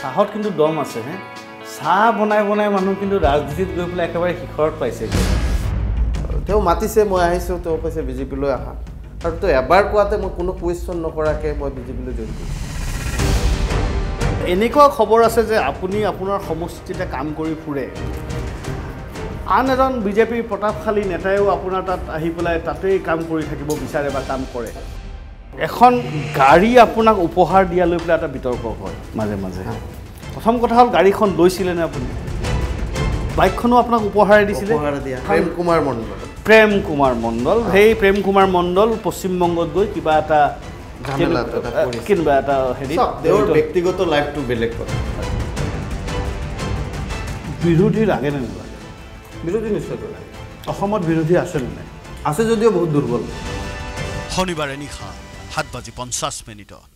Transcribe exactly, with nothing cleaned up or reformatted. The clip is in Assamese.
চাহত কিন্তু দম আছে হে চাহ বনাই বনাই মানুহ কিন্তু ৰাজনীতিত গৈ পেলাই একেবাৰে শিখৰত পাইছে তেওঁ মাতিছে মই আহিছোঁ তেওঁ কৈছে বিজেপিলৈ আহা আৰু তো এবাৰ কোৱাতে মই কোনো কুৱেশ্যন নকৰাকৈ মই বিজেপিলৈ জইন কৰিছোঁ এনেকুৱা খবৰ আছে যে আপুনি আপোনাৰ সমষ্টিতে কাম কৰি ফুৰে আন এজন বিজেপিৰ প্ৰতাপশালী নেতাইও আপোনাৰ তাত আহি পেলাই তাতেই কাম কৰি থাকিব বিচাৰে বা কাম কৰে এখন গাড়ী আপোনাক উপহাৰ দিয়া লৈ পেলাই এটা বিতৰ্ক হয় মাজে মাজে প্ৰথম কথা হ'ল গাড়ীখন লৈছিলে নে আপুনি বাইকখনো আপোনাক উপহাৰ দিছিলে উপহাৰ দিয়া প্ৰেম কুমাৰ মণ্ডল প্ৰেম কুমাৰ মণ্ডল সেই প্ৰেম কুমাৰ মণ্ডল পশ্চিমবংগত গৈ কিবা এটা কিবা এটা হেৰি তেওঁৰ ব্যক্তিগত লাইফটো বেলেগ কথা বিৰোধী লাগে নে নালাগে বিৰোধী নিশ্চয় লাগে অসমত বিৰোধী আছে নে নাই আছে যদিও বহুত দুৰ্বল শনিবাৰে নিশা সাত বাজি পঞ্চাছ মিনিটত